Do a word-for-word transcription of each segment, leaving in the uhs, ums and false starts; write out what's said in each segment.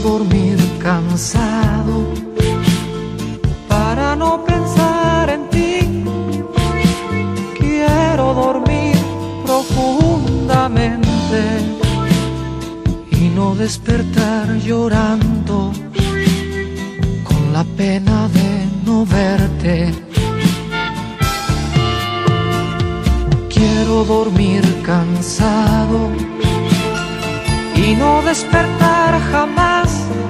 dormir cansado para no pensar en ti. Quiero dormir profundamente y no despertar llorando con la pena de no verte. Quiero dormir cansado y no despertar jamás.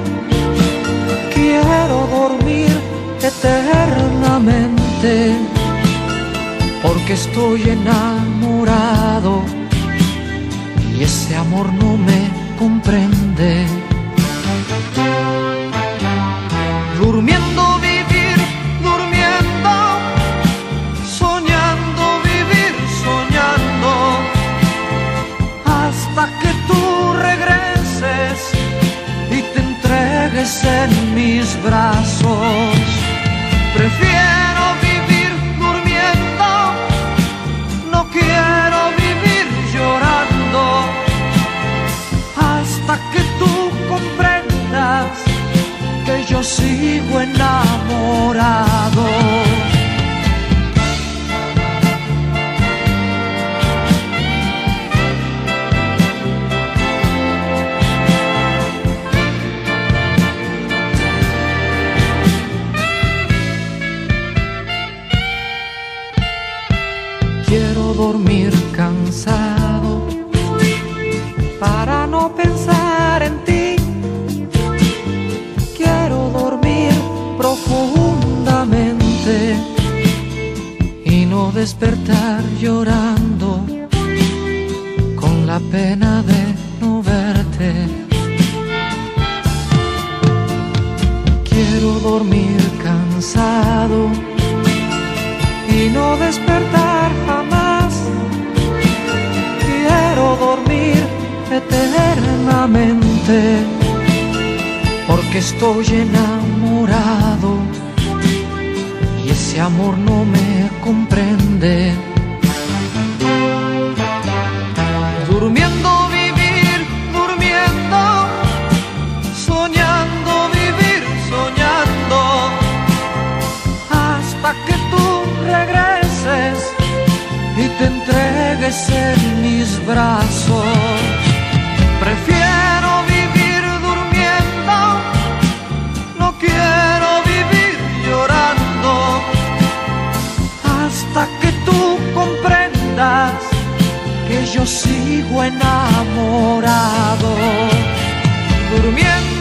Quiero dormir eternamente porque estoy enamorado y ese amor no me comprende. Durmiendo vivir, durmiendo, soñando vivir, soñando, hasta que tú regreses y te entregues en mis brazos. Prefiero vivir durmiendo, no quiero vivir llorando, hasta que tú comprendas que yo sigo enamorado. Quiero dormir cansado para no pensar en ti. Quiero dormir profundamente y no despertar llorando con la pena de no verte. Quiero dormir cansado y no despertar jamás. Quiero dormir eternamente porque estoy enamorado y ese amor no me comprende. Durmiendo vivir, durmiendo, soñando vivir, soñando, hasta que tú regreses y te entregues en mis brazos. Prefiero vivir durmiendo, no quiero vivir llorando, hasta que tú comprendas que yo sigo enamorado. Durmiendo